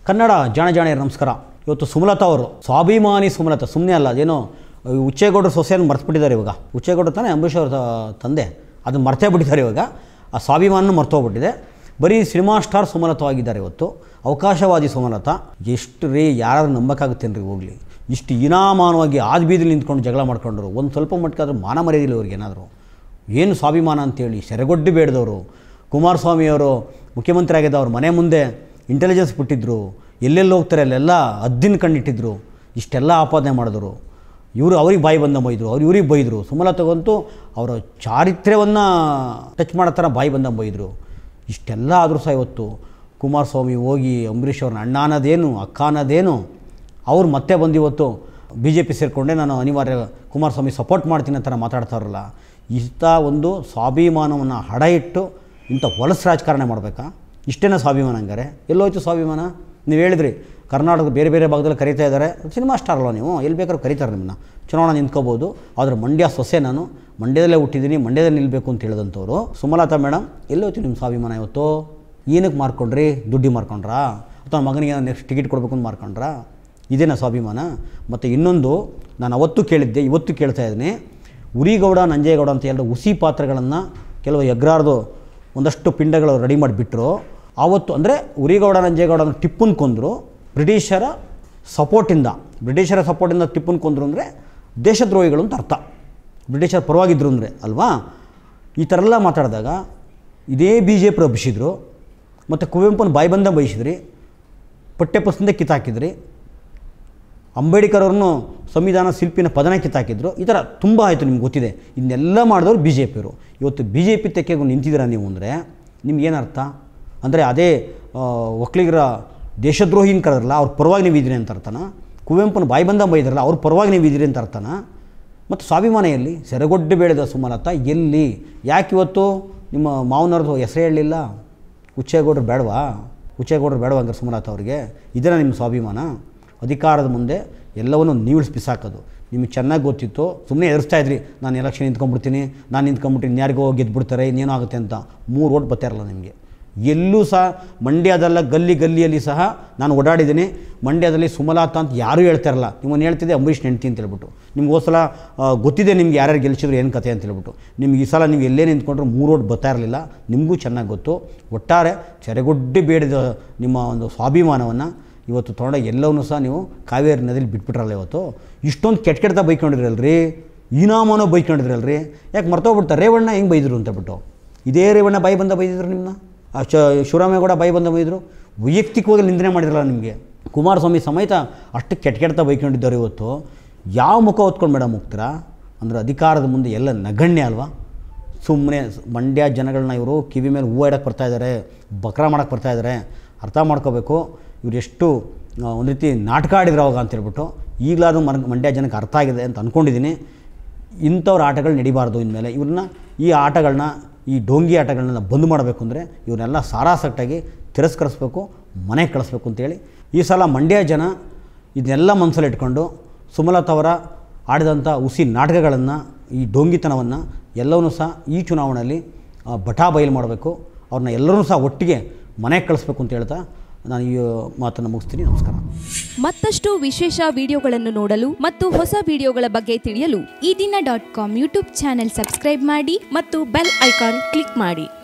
ಕನ್ನಡ ಜಾಣ ನಮಸ್ಕಾರ. ಇವತ್ತು ಸುಮಲತಾ ಅವರು ಸ್ವಾಭಿಮಾನಿ ಸುಮಲತಾ ಸುಮ್ಮನೆ ಅಲ್ಲ, ಅದೇನೋ ಉಚ್ಚೇಗೌಡರ ಸೊಸೆಯನ್ನು ಮರ್ತುಬಿಟ್ಟಿದ್ದಾರೆ. ಇವಾಗ ಉಚ್ಚೇಗೌಡರು ತಾನೇ ಅಂಬರೀಷ್ ಅವರ ತಂದೆ, ಅದನ್ನು ಮರ್ತೇ ಬಿಟ್ಟಿದ್ದಾರೆ. ಇವಾಗ ಆ ಸ್ವಾಭಿಮಾನನೂ ಮರ್ತೋಗ್ಬಿಟ್ಟಿದೆ. ಬರೀ ಸಿನಿಮಾ ಸ್ಟಾರ್ ಸುಮಲತಾ ಆಗಿದ್ದಾರೆ ಇವತ್ತು. ಅವಕಾಶವಾದಿ ಸುಮಲತಾ ಎಷ್ಟು ರೀ, ಯಾರು ನಂಬಕ್ಕಾಗುತ್ತೇನ್ರಿ ಹೋಗಲಿ. ಇಷ್ಟು ಇನಾಮಾನವಾಗಿ ಆದ್ಬೀದಿಲಿ ನಿಂತ್ಕೊಂಡು ಜಗಳ ಮಾಡ್ಕೊಂಡ್ರು. ಒಂದು ಸ್ವಲ್ಪ ಮಟ್ಟಕ್ಕಾದ್ರೂ ಮಾನ ಮರ್ಯಾದಿಲ್ಲ ಅವ್ರಿಗೆ. ಏನಾದರೂ ಏನು ಸ್ವಾಭಿಮಾನ ಅಂತೇಳಿ ಸೆರೆಗೊಡ್ಡಿ ಬೇಡದವರು. ಕುಮಾರಸ್ವಾಮಿಯವರು ಮುಖ್ಯಮಂತ್ರಿ ಆಗಿದ್ದ ಅವ್ರ ಮನೆ ಮುಂದೆ ಇಂಟೆಲಿಜೆನ್ಸ್ ಬಿಟ್ಟಿದ್ರು, ಎಲ್ಲೆಲ್ಲಿ ಹೋಗ್ತಾರೆ ಅಲ್ಲೆಲ್ಲ ಹದ್ದಿನ ಕಣ್ಣಿಟ್ಟಿದ್ರು, ಇಷ್ಟೆಲ್ಲ ಆಪಾದನೆ ಮಾಡಿದ್ರು. ಇವರು ಅವ್ರಿಗೆ ಬಾಯಿ ಬಂದ ಬೈದರು, ಅವ್ರು ಇವ್ರಿಗೆ ಬೈದರು. ಸುಮಲತಾಗಂತೂ ಅವರ ಚಾರಿತ್ರ್ಯವನ್ನು ಟಚ್ ಮಾಡೋ ಥರ ಬಾಯಿ ಬಂದ ಬೈದರು. ಇಷ್ಟೆಲ್ಲ ಆದರೂ ಸಹ ಇವತ್ತು ಕುಮಾರಸ್ವಾಮಿ ಹೋಗಿ ಅಂಬರೀಷ್ ಅವ್ರನ್ನ ಅಣ್ಣ ಅನ್ನೋದೇನು ಅಕ್ಕ ಅನ್ನೋದೇನು ಅವ್ರು ಮತ್ತೆ ಬಂದು ಇವತ್ತು BJP ಸೇರಿಕೊಂಡೆ ನಾನು ಅನಿವಾರ್ಯ ಕುಮಾರಸ್ವಾಮಿ ಸಪೋರ್ಟ್ ಮಾಡ್ತೀನಿ ಅಂತ ಮಾತಾಡ್ತಾರಲ್ಲ. ಇಂಥ ಒಂದು ಸ್ವಾಭಿಮಾನವನ್ನು ಹಡ ಇಟ್ಟು ಇಂಥ ಹೊಲಸು ರಾಜಕಾರಣ ಮಾಡಬೇಕಾ? ಇಷ್ಟೇನ ಸ್ವಾಭಿಮಾನ? ಹಂಗಾರೆ ಎಲ್ಲೋಯ್ತು ಸ್ವಾಭಿಮಾನ? ನೀವು ಹೇಳಿದ್ರಿ ಕರ್ನಾಟಕದ ಬೇರೆ ಬೇರೆ ಭಾಗದಲ್ಲಿ ಕರೀತಾ ಇದ್ದಾರೆ. ಸಿನಿಮಾ ಸ್ಟಾರ್ ಅಲ್ವ ನೀವು, ಎಲ್ಲಿ ಬೇಕಾದ್ರೂ ಕರೀತಾರೆ ನಿಮ್ಮನ್ನ, ಚುನಾವಣೆ ನಿಂತ್ಕೋಬೋದು. ಆದರೆ ಮಂಡ್ಯ ಸೊಸೆ ನಾನು, ಮಂಡ್ಯದಲ್ಲೇ ಹುಟ್ಟಿದ್ದೀನಿ, ಮಂಡ್ಯದಲ್ಲಿ ನಿಲ್ಲಬೇಕು ಅಂತ ಹೇಳಿದಂಥವ್ರು ಸುಮಲತಾ ಮೇಡಮ್. ಎಲ್ಲೋಯ್ತು ನಿಮ್ಮ ಸ್ವಾಭಿಮಾನ ಇವತ್ತು? ಏನಕ್ಕೆ ಮಾರ್ಕೊಂಡ್ರಿ? ದುಡ್ಡಿ ಮಾರ್ಕೊಂಡ್ರಾ ಅಥವಾ ಮಗನಿಗೆ ನೆಕ್ಸ್ಟ್ ಟಿಕೆಟ್ ಕೊಡಬೇಕು ಅಂತ ಮಾರ್ಕೊಂಡ್ರಾ? ಇದೇನಾ ಸ್ವಾಭಿಮಾನ? ಮತ್ತು ಇನ್ನೊಂದು ನಾನು ಅವತ್ತು ಕೇಳಿದ್ದೆ, ಇವತ್ತು ಕೇಳ್ತಾ ಇದ್ದೀನಿ. ಉರಿಗೌಡ ನಂಜೇಗೌಡ ಅಂತ ಹೇಳಿದ್ರೆ ಹುಸಿ ಪಾತ್ರೆಗಳನ್ನು ಕೆಲವು ಎಗ್ರಾರ್ದು ಒಂದಷ್ಟು ಪಿಂಡಗಳು ರೆಡಿ ಮಾಡಿಬಿಟ್ರು. ಆವತ್ತು ಅಂದರೆ ಉರಿಗೌಡ ನಂಜೇಗೌಡನ ಟಿಪ್ಪನ್ ಕೊಂದರು ಬ್ರಿಟಿಷರ ಸಪೋರ್ಟಿಂದ ಟಿಪ್ಪನ್ ಕೊಂದರು ಅಂದರೆ ದೇಶದ್ರೋಹಿಗಳು ಅಂತ ಅರ್ಥ. ಬ್ರಿಟಿಷರ ಪರವಾಗಿದ್ದರು ಅಂದರೆ ಅಲ್ವಾ? ಈ ಥರ ಎಲ್ಲ ಮಾತಾಡಿದಾಗ ಇದೇ BJP ಹಬ್ಬಿಸಿದ್ರು. ಮತ್ತು ಕುವೆಂಪುನ ಬಾಯಿ ಬಂದ ಬಯಸಿದ್ರಿ, ಪಠ್ಯಪುಸ್ತಕದಿಂದ ಕಿತ್ತಾಕಿದ್ರಿ, ಅಂಬೇಡ್ಕರ್ ಅವ್ರನ್ನು ಸಂವಿಧಾನ ಶಿಲ್ಪಿನ ಪದನ ಕಿತ್ತಾಕಿದ್ರು. ಈ ಥರ ತುಂಬ ಆಯಿತು, ನಿಮ್ಗೆ ಗೊತ್ತಿದೆ. ಇದನ್ನೆಲ್ಲ ಮಾಡಿದವರು BJPಯವರು. ಇವತ್ತು BJP ತೆಕ್ಕೆಗೂ ನಿಂತಿದ್ದೀರಾ ನೀವು ಅಂದರೆ ನಿಮ್ಗೇನರ್ಥ? ಅಂದರೆ ಅದೇ ಒಕ್ಕಲಿಗರ ದೇಶದ್ರೋಹಿನ ಕರೆದ್ರಲ್ಲ, ಅವ್ರ ಪರವಾಗಿ ನೀವು ಇದ್ದೀರಿ ಅಂತ ಅರ್ಥನ? ಕುವೆಂಪುನ ಬಾಯಿ ಬಂದ ಬೈದ್ರಲ್ಲ, ಅವ್ರ ಪರವಾಗಿ ನೀವು ಇದ್ದೀರಿ ಅಂತ ಅರ್ಥನ? ಮತ್ತು ಸ್ವಾಭಿಮಾನ ಎಲ್ಲಿ? ಸೆರೆಗೊಡ್ಡು ಬೇಡದ ಸುಮಲತಾ ಎಲ್ಲಿ? ಯಾಕೆ ಇವತ್ತು ನಿಮ್ಮ ಮಾವನವ್ರದ್ದು ಹೆಸರೇ ಹೇಳಲಿಲ್ಲ? ಉಚ್ಚೇಗೌಡರು ಬೇಡವಾ ಹಂಗಾರೆ ಸುಮಲತಾ ಅವ್ರಿಗೆ? ಇದನ್ನ ನಿಮ್ಮ ಸ್ವಾಭಿಮಾನ? ಅಧಿಕಾರದ ಮುಂದೆ ಎಲ್ಲವನ್ನೂ ನೀವಿಳಿಸಿ ಬಿಸಾಕೋದು ನಿಮಗೆ ಚೆನ್ನಾಗಿ ಗೊತ್ತಿತ್ತು. ಸುಮ್ಮನೆ ಎದುರಿಸ್ತಾ ಇದ್ರಿ, ನಾನು ಎಲೆಕ್ಷನ್ ನಿಂತ್ಕೊಂಡ್ಬಿಡ್ತೀನಿ, ನಾನು ನಿಂತ್ಕೊಂಡ್ಬಿಟ್ಟು ಇನ್ಯಾರಿಗೋ ಗೆದ್ದುಬಿಡ್ತಾರೆ, ಇನ್ನೇನೋ ಆಗುತ್ತೆ ಅಂತ. 3 ಓಟ್ ಬರ್ತಾ ಇರಲ್ಲ ನಿಮಗೆ ಎಲ್ಲೂ ಸಹ. ಮಂಡ್ಯದಲ್ಲ ಗಲ್ಲಿಯಲ್ಲಿ ಸಹ ನಾನು ಓಡಾಡಿದ್ದೀನಿ. ಮಂಡ್ಯದಲ್ಲಿ ಸುಮಲತಾ ಅಂತ ಯಾರೂ ಹೇಳ್ತಾ ಇರಲ್ಲ. ನಿಮ್ಮನ್ನು ಹೇಳ್ತಿದ್ದೆ ಅಂಬರೀಷ್ ಹೆಂಡ್ತಿ ಅಂತ ಹೇಳ್ಬಿಟ್ಟು. ನಿಮ್ಗೆ ಹೋದ ಸಲ ಗೊತ್ತಿದೆ ನಿಮ್ಗೆ ಯಾರ್ಯಾರು ಗೆಲ್ಲಿಸಿದ್ರು ಏನು ಕತೆ ಅಂತ ಹೇಳ್ಬಿಟ್ಟು. ನಿಮ್ಗೆ ಈ ಸಲ ನೀವು ಎಲ್ಲೇ ನಿಂತ್ಕೊಂಡ್ರು 3 ಓಟ್ ಬರ್ತಾ ಇರಲಿಲ್ಲ, ನಿಮಗೂ ಚೆನ್ನಾಗಿ ಗೊತ್ತು. ಒಟ್ಟಾರೆ ಸೆರೆಗೊಡ್ಡಿ ಬೇಡಿದ ನಿಮ್ಮ ಒಂದು ಸ್ವಾಭಿಮಾನವನ್ನು ಇವತ್ತು ತೊಗೊಂಡ ಎಲ್ಲವನ್ನೂ ಸಹ ನೀವು ಕಾವೇರಿ ನದಿಯಲ್ಲಿ ಬಿಟ್ಬಿಟ್ರಲ್ಲ. ಇವತ್ತು ಇಷ್ಟೊಂದು ಕೆಟ್ಟ ಬೈಕೊಂಡಿದ್ರಲ್ರಿ, ಇನಾಮನೋ ಬೈಕೊಂಡಿದ್ರಲ್ರಿ. ಯಾಕೆ ಮರ್ತೋಗ್ಬಿಡ್ತಾರೆ? ರೇವಣ್ಣ ಹೆಂಗೆ ಬೈದರು ಅಂತ ಬಿಟ್ಟು. ಇದೇ ರೇವಣ್ಣ ಬಾಯಿ ಬಂದ ಬೈದಿದ್ರು ನಿಮ್ಮನ್ನ. ಶಿವರಾಮೇಗೌಡ ಬಾಯಿ ಬಂದ ಬೈದರು. ವೈಯಕ್ತಿಕವಾಗಿ ನಿಂದನೆ ಮಾಡಿರಲ್ಲ ನಿಮಗೆ. ಕುಮಾರಸ್ವಾಮಿ ಸಮೇತ ಅಷ್ಟು ಕೆಟ್ಟ ಬೈಕೊಂಡಿದ್ದಾರೆ. ಇವತ್ತು ಯಾವ ಮುಖ ಹೊತ್ಕೊಂಡು ಮೇಡಮ್ ಹೋಗ್ತೀರಾ? ಅಂದರೆ ಅಧಿಕಾರದ ಮುಂದೆ ಎಲ್ಲ ನಗಣ್ಯ ಅಲ್ವಾ? ಸುಮ್ಮನೆ ಮಂಡ್ಯ ಜನಗಳನ್ನ ಇವರು ಕಿವಿ ಮೇಲೆ ಹೂವು ಇಡಕ್ಕೆ ಬರ್ತಾಯಿದ್ದಾರೆ, ಬಕ್ರ ಮಾಡೋಕ್ಕೆ ಬರ್ತಾಯಿದ್ದಾರೆ. ಅರ್ಥ ಮಾಡ್ಕೋಬೇಕು, ಇವ್ರು ಎಷ್ಟು ಒಂದು ರೀತಿ ನಾಟಕ ಆಡಿದ್ರು ಅವಾಗ ಅಂತೇಳ್ಬಿಟ್ಟು. ಈಗಲಾದರೂ ಮಂಡ್ಯ ಜನಕ್ಕೆ ಅರ್ಥ ಆಗಿದೆ ಅಂತ ಅಂದ್ಕೊಂಡಿದ್ದೀನಿ. ಇಂಥವ್ರ ಆಟಗಳು ನಡಿಬಾರ್ದು ಇನ್ಮೇಲೆ. ಇವ್ರನ್ನ ಈ ಆಟಗಳನ್ನ, ಈ ಡೋಂಗಿ ಆಟಗಳನ್ನ ಬಂದ್ ಮಾಡಬೇಕು ಅಂದರೆ ಇವ್ರನ್ನೆಲ್ಲ ಸಾರಾಸಟ್ಟಾಗಿ ತಿರಸ್ಕರಿಸ್ಬೇಕು, ಮನೆಗೆ ಕಳಿಸ್ಬೇಕು ಅಂತೇಳಿ ಈ ಸಲ ಮಂಡ್ಯ ಜನ ಇದನ್ನೆಲ್ಲ ಮನಸ್ಸಲ್ಲಿ ಇಟ್ಕೊಂಡು ಸುಮಲತಾ ಅವರ ಆಡಿದಂಥ ಹುಸಿ ನಾಟಕಗಳನ್ನು, ಈ ಡೋಂಗಿತನವನ್ನು ಎಲ್ಲವನ್ನೂ ಸಹ ಈ ಚುನಾವಣೆಯಲ್ಲಿ ಬಟಾ ಬಯಲು ಮಾಡಬೇಕು. ಅವ್ರನ್ನ ಎಲ್ಲರೂ ಸಹ ಒಟ್ಟಿಗೆ ಮನೆಗೆ ಕಳಿಸ್ಬೇಕು ಅಂತ ಹೇಳ್ತಾ ನಾನು ಈ ಮಾತನ್ನು ಮುಗಿಸ್ತೀನಿ. ನಮಸ್ಕಾರ. ಮತ್ತಷ್ಟು ವಿಶೇಷ ವಿಡಿಯೋಗಳನ್ನು ನೋಡಲು ಮತ್ತು ಹೊಸ ವಿಡಿಯೋಗಳ ಬಗ್ಗೆ ತಿಳಿಯಲು ಈ ದಿನ .com ಯೂಟ್ಯೂಬ್ ಚಾನೆಲ್ ಸಬ್ಸ್ಕ್ರೈಬ್ ಮಾಡಿ ಮತ್ತು ಬೆಲ್ ಐಕಾನ್ ಕ್ಲಿಕ್ ಮಾಡಿ.